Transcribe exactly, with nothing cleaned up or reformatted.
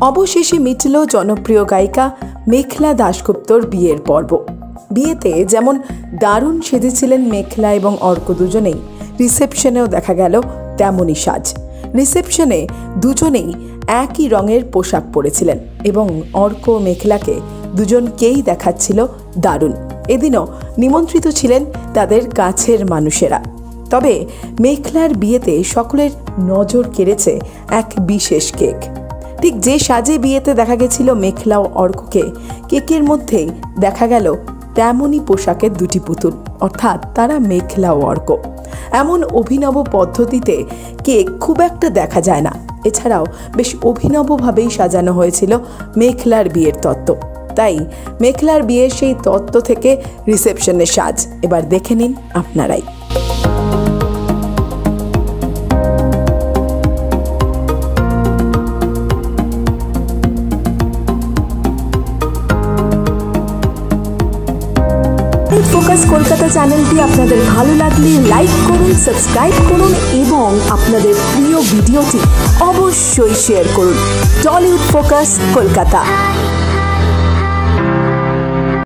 অবশেষে মিটল জনপ্রিয় গায়িকা মেখলা দাশগুপ্তর বিয়ের পর্ব। বিয়েতে যেমন দারুণ সেজেছিলেন মেখলা এবং অর্ক দুজনেই, রিসেপশনেও দেখা গেল তেমনই সাজ। রিসেপশনে দুজনেই একই রঙের পোশাক পরেছিলেন এবং অর্ক ও মেখলাকে দুজনকেই দেখাচ্ছিল দারুণ। এদিনও নিমন্ত্রিত ছিলেন তাদের কাছের মানুষেরা। তবে মেখলার বিয়েতে সকলের নজর কেড়েছে এক বিশেষ কেক। ঠিক যে সাজে বিয়েতে দেখা গেছিল মেখলা ও অর্ককে, কেকের মধ্যেই দেখা গেল তেমনই পোশাকের দুটি পুতুল, অর্থাৎ তারা মেখলা ও অর্ক। এমন অভিনব পদ্ধতিতে কেক খুব একটা দেখা যায় না। এছাড়াও বেশ অভিনবভাবেই সাজানো হয়েছিল মেখলার বিয়ের তত্ত্ব। তাই মেখলার বিয়ের সেই তত্ত্ব থেকে রিসেপশনের সাজ এবার দেখে নিন আপনারাই। ফোকাস কলকাতা চ্যানেলটি আপনাদের ভালো লাগলে লাইক করুন, সাবস্ক্রাইব করুন এবং আপনাদের প্রিয় ভিডিওটি অবশ্যই শেয়ার করুন। Tollywood focus Kolkata.